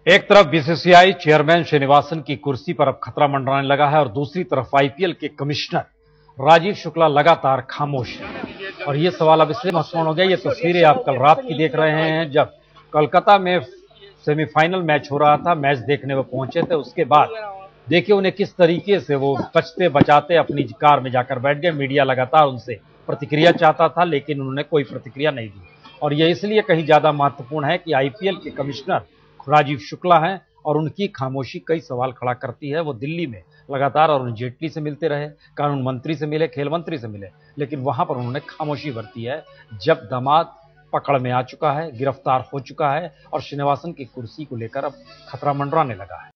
एक तरफ BCCI chairman Srinivasan की कुर्सी पर अब खतरा मंडराने लगा है और दूसरी तरफ आईपीएल के कमिश्नर राजीव शुक्ला लगातार खामोश है। और यह सवाल अब इसलिए महत्वपूर्ण हो गया, ये तस्वीरें आप कल रात की देख रहे हैं जब कोलकाता में सेमीफाइनल मैच हो रहा था। मैच देखने वो पहुंचे थे, उसके बाद देखिए उन्हें किस तरीके से वो बचते बचाते अपनी कार में जाकर बैठ गए। मीडिया लगातार उनसे प्रतिक्रिया चाहता था लेकिन उन्होंने कोई प्रतिक्रिया नहीं दी। और यह इसलिए कहीं ज्यादा महत्वपूर्ण है कि आईपीएल के कमिश्नर राजीव शुक्ला हैं और उनकी खामोशी कई सवाल खड़ा करती है। वो दिल्ली में लगातार अरुण जेटली से मिलते रहे, कानून मंत्री से मिले, खेल मंत्री से मिले, लेकिन वहां पर उन्होंने खामोशी बरती है। जब दामाद पकड़ में आ चुका है, गिरफ्तार हो चुका है और श्रीनिवासन की कुर्सी को लेकर अब खतरा मंडराने लगा है।